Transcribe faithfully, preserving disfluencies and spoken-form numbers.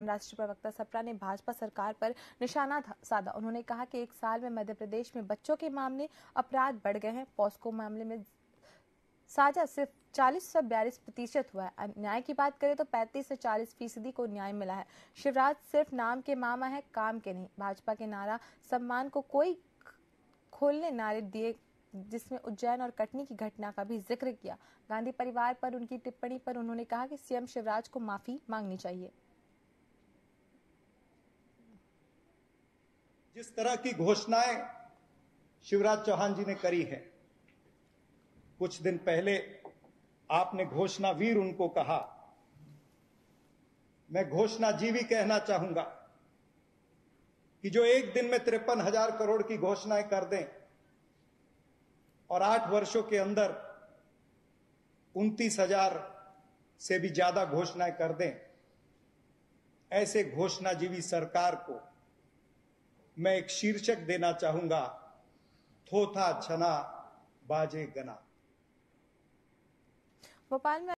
राष्ट्रीय प्रवक्ता सप्रा ने भाजपा सरकार पर निशाना साधा। उन्होंने कहा कि एक साल में मध्य प्रदेश में बच्चों के मामले अपराध बढ़ गए हैं। पॉस्को मामले में साझा सिर्फ चालीस से बयालीस प्रतिशत हुआ है। न्याय की बात करें तो पैंतीस से चालीस फीसदी को न्याय मिला है। शिवराज सिर्फ नाम के मामा है, काम के नहीं। भाजपा के नारा सम्मान को कोई खोलने नारे दिए, जिसमें उज्जैन और कटनी की घटना का भी जिक्र किया। गांधी परिवार पर उनकी टिप्पणी पर उन्होंने कहा कि सीएम शिवराज को माफी मांगनी चाहिए। जिस तरह की घोषणाएं शिवराज चौहान जी ने करी है, कुछ दिन पहले आपने घोषणा वीर उनको कहा। मैं घोषणा जीवी कहना चाहूंगा कि जो एक दिन में तिरपन हजार करोड़ की घोषणाएं कर दें और आठ वर्षों के अंदर उनतीस हजार से भी ज्यादा घोषणाएं कर दें, ऐसे घोषणाजीवी सरकार को मैं एक शीर्षक देना चाहूंगा, थोथा छना बाजे गना। भोपाल में